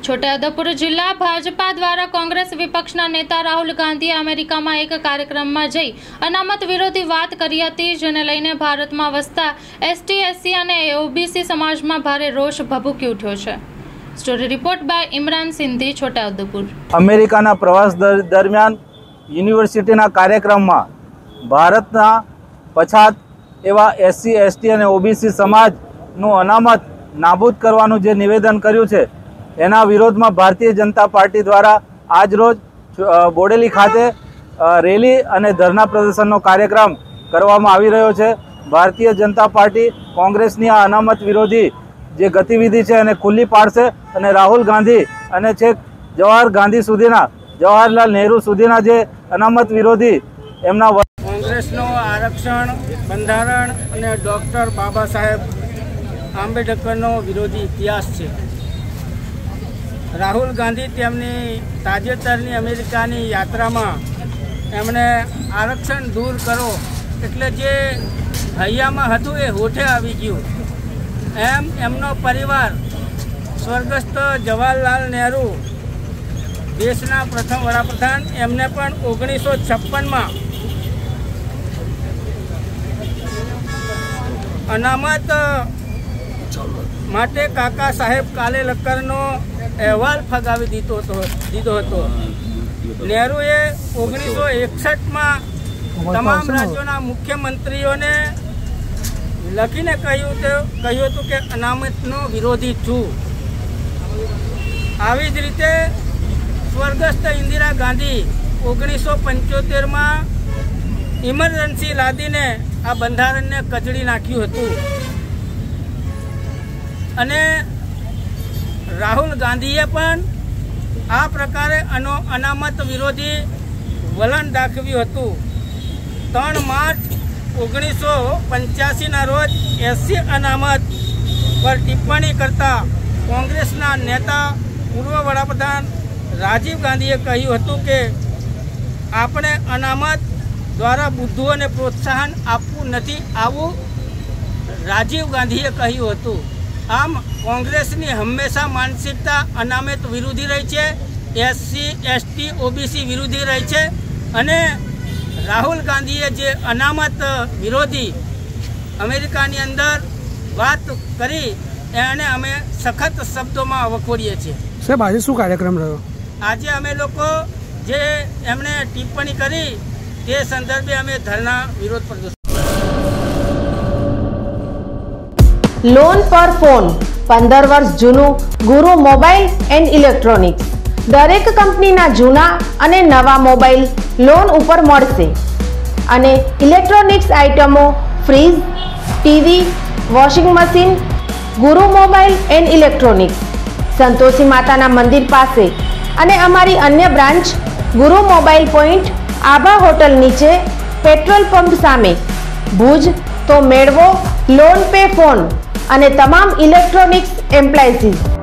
છોટાઉદેપુર જિલ્લા ભાજપા દ્વારા કોંગ્રેસ વિપક્ષના નેતા રાહુલ ગાંધીએ અમેરિકામાં એક કાર્યક્રમમાં જઈ અનામત વિરોધી વાત કરી હતી, જેને લઈને ભારતમાં વસતા એસટી, એસસી અને ઓબીસી સમાજમાં ભારે રોષ ભભૂકી ઉઠ્યો છે। Story report by Imran Sindhi, Chhotaudepur. અમેરિકાના પ્રવાસ દરમિયાન યુનિવર્સિટીના કાર્યક્રમમાં ભારતના પછાત એવા એસસી, એસટી અને ઓબીસી સમાજનું અનામત નાબૂદ કરવાનું જે નિવેદન કર્યું છે, એના વિરોધમાં ભારતીય જનતા પાર્ટી દ્વારા આજરોજ બોડેલી ખાતે રેલી અને ધરના પ્રદર્શનનો કાર્યક્રમ કરવામાં આવી રહ્યો છે। ભારતીય જનતા પાર્ટી કોંગ્રેસની આ અનામત વિરોધી જે ગતિવિધિ છે એને ખુલ્લી પાડશે અને રાહુલ ગાંધી અને છેક જવાહરલાલ નહેરુ સુધીના જે અનામત વિરોધી એમના કોંગ્રેસનો આરક્ષણ, બંધારણ અને ડૉક્ટર બાબા સાહેબ આંબેડકરનો વિરોધી ઇતિહાસ છે। રાહુલ ગાંધી તેમની તાજેતરની અમેરિકાની યાત્રામાં એમણે આરક્ષણ દૂર કરો એટલે જે હૈયામાં હતું એ હોઠે આવી ગયું, એમ એમનો પરિવાર સ્વર્ગસ્થ જવાહરલાલ નહેરુ, દેશના પ્રથમ વડાપ્રધાન, એમને પણ 1956માં અનામત માટે કાકા સાહેબ કાલેલકરનો અહેવાલ ફગાવી દીધો હતો। નહેરુએ 1961માં તમામ રાજ્યોના મુખ્યમંત્રીઓને લખીને કહ્યું હતું કે અનામતનો વિરોધી છું। આવી જ રીતે સ્વર્ગસ્થ ઇન્દિરા ગાંધી 1975માં ઇમરજન્સી લાદીને આ બંધારણને કચડી નાખ્યું હતું અને રાહુલ ગાંધીએ પણ આ પ્રકારે અનામત વિરોધી વલણ દાખવ્યું હતું। 3 માર્ચ 1985ના રોજ એસસી અનામત પર ટિપ્પણી કરતા કોંગ્રેસના નેતા પૂર્વ વડાપ્રધાન રાજીવ ગાંધીએ કહ્યું હતું કે આપણે અનામત દ્વારા બુદ્ધુઓને પ્રોત્સાહન આપવું નથી, આવું રાજીવ ગાંધીએ કહ્યું હતું। આમ કોંગ્રેસની હંમેશા માનસિકતા અનામત વિરોધી રહી છે, એસસી, એસટી, ઓબીસી વિરોધી રહી છે અને રાહુલ ગાંધીએ જે અનામત વિરોધી અમેરિકાની અંદર વાત કરી એને અમે સખત શબ્દોમાં વખોડીએ છીએ। સાહેબ, આજે શું કાર્યક્રમ રહ્યો? આજે અમે લોકો જે એમણે ટિપ્પણી કરી તે સંદર્ભે અમે ધરના વિરોધ પ્રદર્શન। લોન પર ફોન 15 વર્ષ જૂનું ગુરુ મોબાઈલ એન્ડ ઇલેક્ટ્રોનિક્સ દરેક કંપનીના જૂના અને નવા મોબાઈલ લોન ઉપર મળશે અને ઇલેક્ટ્રોનિક્સ આઇટમો fridge, TV, washing machine Guru mobile and electronics, Santoshi માતાના મંદિર પાસે અને અમારી અન્ય branch Guru mobile point, Abha hotel નીચે, પેટ્રોલ પંપ સામે, ભુજ। તો મેળવો લોન પે ફોન અને તમામ ઇલેક્ટ્રોનિક્સ એપ્લાયન્સીસ।